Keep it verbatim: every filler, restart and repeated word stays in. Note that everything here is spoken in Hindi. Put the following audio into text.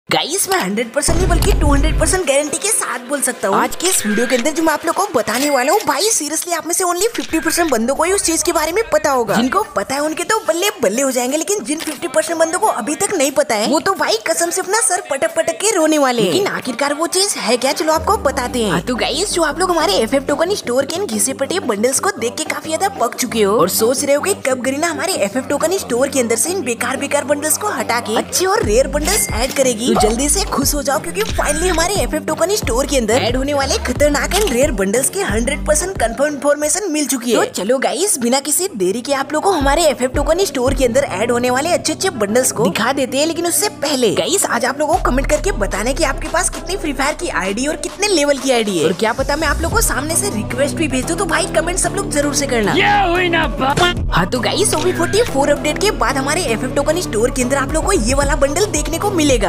गाइस मैं हंड्रेड परसेंट नहीं बल्कि टू हंड्रेड परसेंट गारंटी के साथ बोल सकता हूँ आज के इस वीडियो के अंदर जो मैं आप लोगों को बताने वाला हूँ भाई सीरियसली आप में से ओनली फिफ्टी परसेंट बंदों को ही उस चीज के बारे में पता होगा। जिनको पता है उनके तो बल्ले बल्ले हो जाएंगे, लेकिन जिन फिफ्टी परसेंट बंदों को अभी तक नहीं पता है वो तो भाई कसम से अपना सर पटक पटक के रोने वाले। लेकिन आखिरकार वो चीज है क्या, चलो आपको बताते हैं। तो गाइस जो आप लोग हमारे एफ एफ टोकन स्टोर के इन घिसे पटे बंडल्स को देख के काफी ज्यादा पक चुके हो और सोच रहे हो कि कब गरीना हमारे एफ एफ टोकन स्टोर के अंदर से इन बेकार बेकार बंडल्स को हटा के अच्छे और रेयर बंडल्स ऐड करेगी, तो जल्दी से खुश हो जाओ क्योंकि फाइनली हमारे एफ एफ टोकन स्टोर के अंदर ऐड होने वाले खतरनाक एंड रेयर बंडल्स की हंड्रेड परसेंट कंफर्म इन्फॉर्मेशन मिल चुकी है। तो चलो गाइस बिना किसी देरी के आप लोगों को हमारे एफ एफ टोकन स्टोर के अंदर ऐड होने वाले अच्छे अच्छे बंडल्स को दिखा देते हैं। लेकिन उससे पहले गाइस आज आप लोगों को कमेंट करके बताने की आपके पास कितनी फ्री फायर की आईडी और कितने लेवल की आईडी है, और क्या पता मैं आप लोगों को सामने से रिक्वेस्ट भी भेज दूं, तो भाई कमेंट सब लोग जरूर से करना। हाँ तो guys O B forty four update के बाद हमारे एफ एफ टोकन स्टोर के अंदर आप लोगों को ये वाला बंडल देखने को मिलेगा।